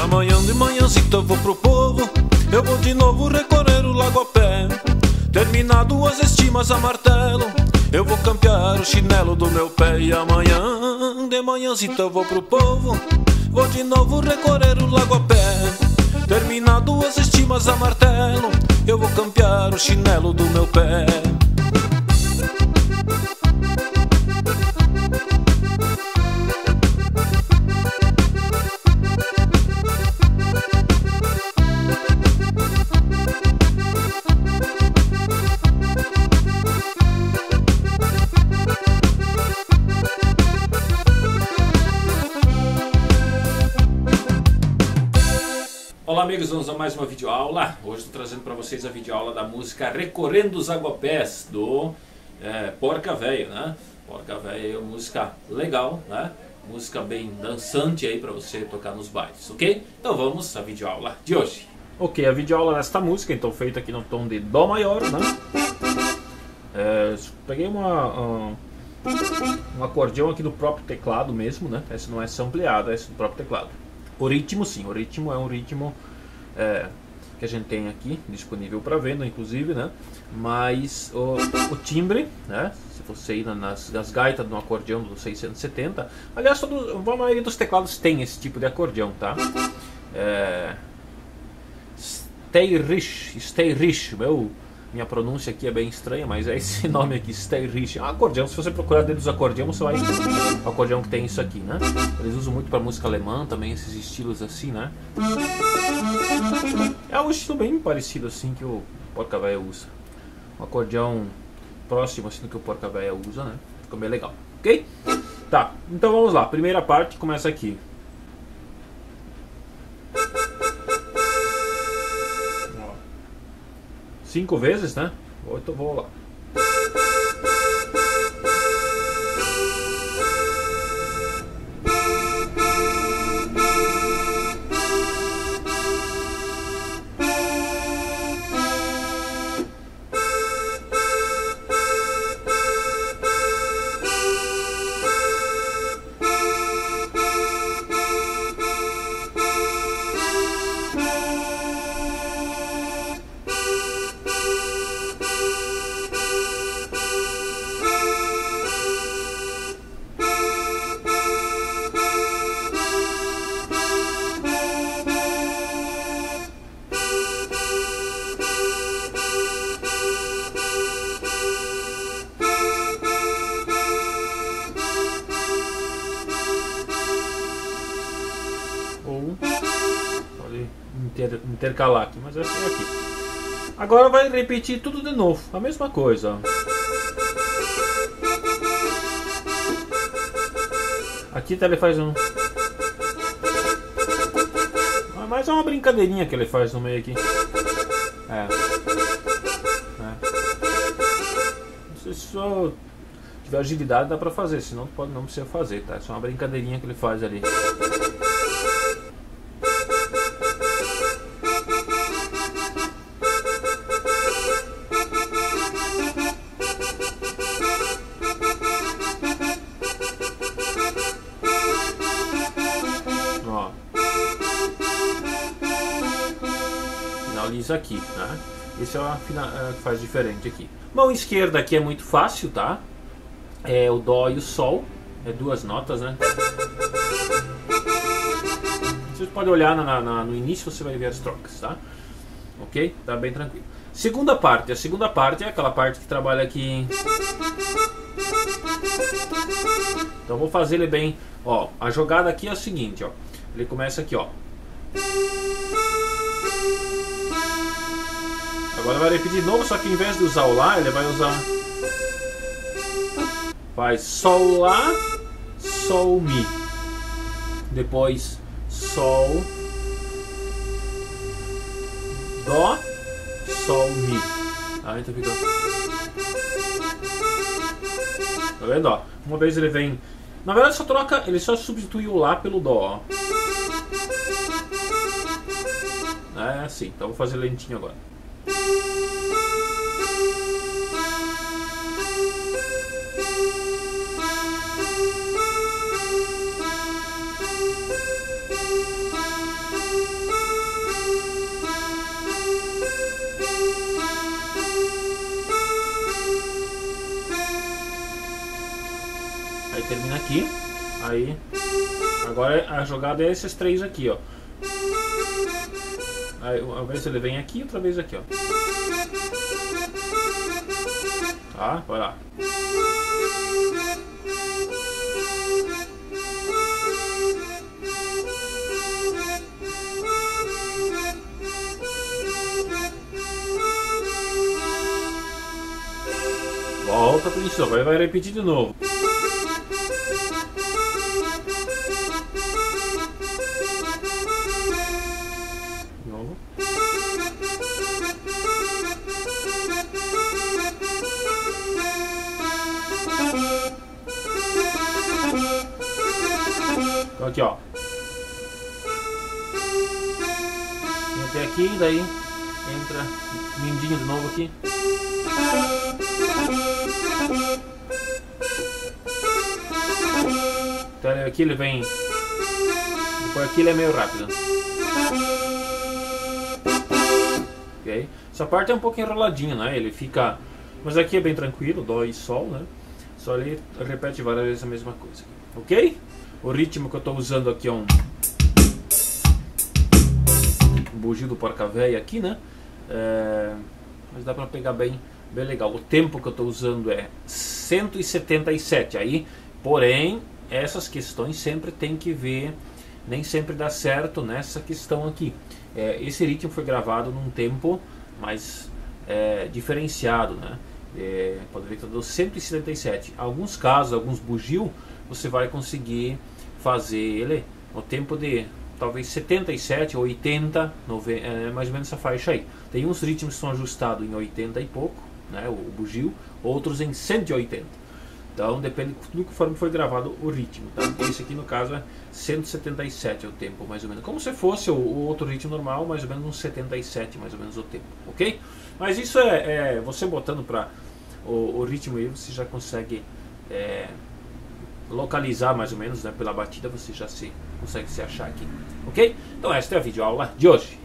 Amanhã de manhãzita eu vou pro povo, eu vou de novo recorrer o lago a pé. Terminado as estimas a martelo, eu vou campear o chinelo do meu pé. E amanhã de manhãzita eu vou pro povo, vou de novo recorrer o lago a pé. Terminado as estimas a martelo, eu vou campear o chinelo do meu pé. Olá amigos, vamos a mais uma videoaula. Hoje estou trazendo para vocês a videoaula da música Recorrendo os Aguapés, do Porca Véia, né? Porca Véia é uma música legal, né? Música bem dançante aí para você tocar nos bailes, ok? Então vamos à videoaula de hoje. Ok, a videoaula desta música, então feita aqui no tom de Dó maior, né? Peguei um acordeão aqui do próprio teclado mesmo, né? Essa não é sampleada, essa é do próprio teclado. O ritmo sim, o ritmo é um ritmo que a gente tem aqui disponível para venda, inclusive, né? Mas o timbre, né? Se você ir nas gaitas do acordeão do 670, aliás, a maioria dos teclados tem esse tipo de acordeão, tá? Steyrich, minha pronúncia aqui é bem estranha, mas é esse nome aqui, Steyrich. É um acordeão, se você procurar dentro dos acordeões, você vai o acordeão que tem isso aqui, né? Eles usam muito para música alemã também, esses estilos assim, né? É um estilo bem parecido assim que o Porca Véia usa. Um acordeão próximo assim do que o Porca Véia usa, né? Fica bem legal, ok? Tá, então vamos lá. Primeira parte começa aqui. 5 vezes, né? 8, vou lá. Pode intercalar aqui, mas essa é aqui. Agora vai repetir tudo de novo, a mesma coisa. Aqui tá, ele faz mais uma brincadeirinha que ele faz no meio aqui. Se só tiver agilidade dá pra fazer, senão não precisa fazer, tá? É só uma brincadeirinha que ele faz ali. Ó. Finaliza aqui, né? Esse é o que faz diferente aqui. Mão esquerda aqui é muito fácil, tá? É o Dó e o Sol. É 2 notas, né? Você pode olhar no início, você vai ver as trocas, tá? Ok? Tá bem tranquilo. Segunda parte. A segunda parte é aquela parte que trabalha aqui. Então vou fazer ele bem. Ó, a jogada aqui é a seguinte, ó. Ele começa aqui, ó. Agora vai repetir de novo, só que em vez de usar o Lá, ele vai usar... Faz Sol, Lá, Sol, Mi. Depois Sol, Dó, Sol, Mi. Aí então fica... Tá vendo, ó? Uma vez ele vem... Na verdade só troca, ele só substitui o Lá pelo Dó, ó. É assim, então vou fazer lentinho agora. termina aqui. Aí, agora a jogada é esses três aqui, ó. Aí, uma vez ele vem aqui, outra vez aqui, ó. Tá, vai lá. Volta pro início, agora vai repetir de novo. De novo. Então aqui, ó. Vem até aqui, daí entra mindinho de novo aqui. Então aqui ele vem. Depois aqui ele é meio rápido. Ok? Essa parte é um pouco enroladinha, né? Ele fica. Mas aqui é bem tranquilo, dó e sol, né? Só ele repete várias vezes a mesma coisa. Ok? O ritmo que eu estou usando aqui é um bugio do porca-véia aqui, né? Mas dá para pegar bem legal. O tempo que eu estou usando é 177. Aí, porém, essas questões sempre tem que ver, nem sempre dá certo nessa questão aqui. Esse ritmo foi gravado num tempo mais diferenciado, né? Pode ver que eu dou 177. Alguns casos, alguns bugio, você vai conseguir fazer ele no tempo de talvez 77, 80, 90, mais ou menos essa faixa aí. Tem uns ritmos que são ajustados em 80 e pouco, né, o bugio, outros em 180. Então depende do conforme foi gravado o ritmo, tá? Esse aqui no caso é 177 é o tempo, mais ou menos. Como se fosse o outro ritmo normal, mais ou menos uns 77, mais ou menos o tempo, ok? Mas isso você botando para o ritmo aí, você já consegue localizar mais ou menos, né, pela batida, você já consegue se achar aqui, ok? Então esta é a videoaula de hoje.